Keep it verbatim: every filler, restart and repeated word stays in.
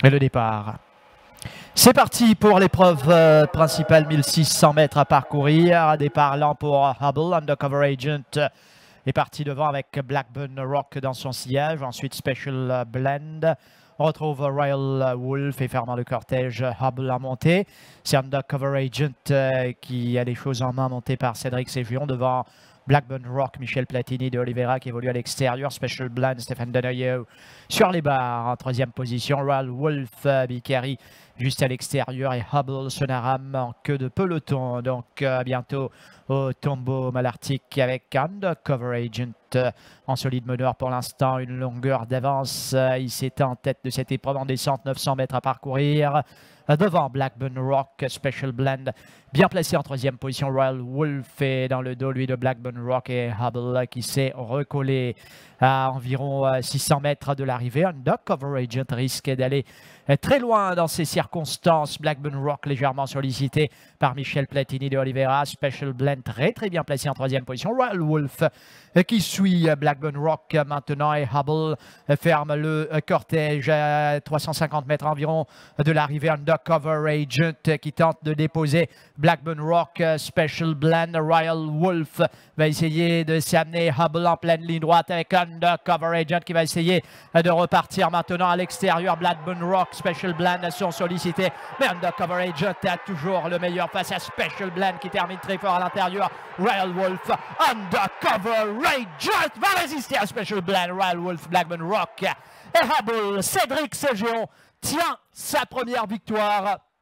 Et le départ. C'est parti pour l'épreuve euh, principale, mille six cents mètres à parcourir. Départ lent pour Hubble, Undercover Agent est parti devant avec Blackburn Rock dans son sillage. Ensuite Special Blend. On retrouve Royal Wolf et fermant le cortège, Hubble en montée. C'est Undercover Agent euh, qui a les choses en main, monté par Cédric Ségion devant Blackburn Rock, Michel Platini de Oliveira qui évolue à l'extérieur. Special Blend, Stéphane Donoghue sur les barres en troisième position. Royal Wolf, euh, Bicari juste à l'extérieur et Hubble Sonaram en queue de peloton. Donc euh, bientôt au tombeau malartic avec Undercover Agent euh, en solide meneur pour l'instant, une longueur d'avance. Euh, il s'étend en tête de cette épreuve en descente, neuf cents mètres à parcourir. Euh, devant Blackburn Rock, Special Blend bien placé en troisième position. Royal Wolf est dans le dos lui de Blackburn Rock et Hubble qui s'est recollé à environ six cents mètres de l'arrivée. Undercover Agent risque d'aller très loin dans ces circonstances. Blackburn Rock légèrement sollicité par Michel Platini de Oliveira. Special Blend très très bien placé en troisième position. Royal Wolf qui suit Blackburn Rock maintenant et Hubble ferme le cortège à trois cent cinquante mètres environ de l'arrivée. Undercover Agent qui tente de déposer Blackburn Rock. Special Blend, Royal Wolf va essayer de s'amener. Hubble en pleine ligne droite avec Undercover Agent qui va essayer de repartir maintenant à l'extérieur. Blackburn Rock, Special Blend sont sollicités, mais Undercover Agent a toujours le meilleur face à Special Blend qui termine très fort à l'intérieur. Royal Wolf, Undercover Agent va résister à Special Blend. Royal Wolf, Blackburn Rock et Hubble. Cédric Ségion tient sa première victoire